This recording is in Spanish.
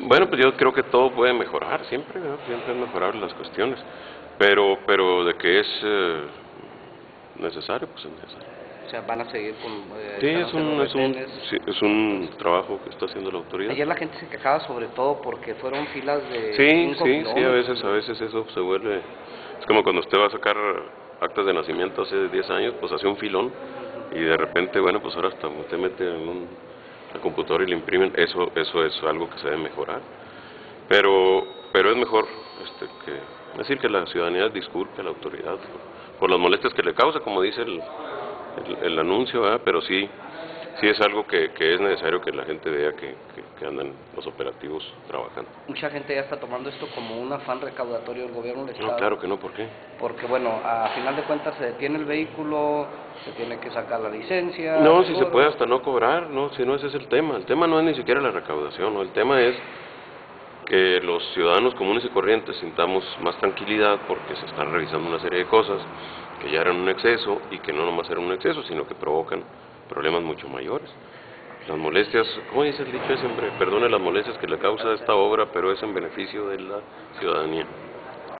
Bueno, pues yo creo que todo puede mejorar, siempre, ¿no? Siempre es mejorable las cuestiones, pero de que es necesario, pues es necesario. O sea, van a seguir con Sí, echándose los retenes. sí, es un trabajo que está haciendo la autoridad. Ayer la gente se quejaba sobre todo porque fueron filas de Sí, 5 sí, sí, kilómetros. a veces eso se vuelve, es como cuando usted va a sacar actas de nacimiento hace 10 años, pues hace un filón, y de repente, bueno, pues ahora hasta usted mete en la computadora y le imprimen, eso es algo que se debe mejorar, pero es mejor decir que la ciudadanía disculpe a la autoridad por las molestias que le causa, como dice el anuncio, ¿verdad? Pero sí es algo que es necesario que la gente vea que andan los operativos trabajando. Mucha gente ya está tomando esto como un afán recaudatorio del gobierno del Estado. No, claro que no, ¿por qué? Porque bueno, a final de cuentas se detiene el vehículo, se tiene que sacar la licencia. No, si se puede hasta no cobrar, no, si no ese es el tema no es ni siquiera la recaudación, ¿no? El tema es que los ciudadanos comunes y corrientes sintamos más tranquilidad porque se están revisando una serie de cosas que ya eran un exceso y que no nomás eran un exceso, sino que provocan problemas mucho mayores. Las molestias, ¿cómo dice el dicho ese, hombre? Perdone las molestias que le causa esta obra, pero es en beneficio de la ciudadanía.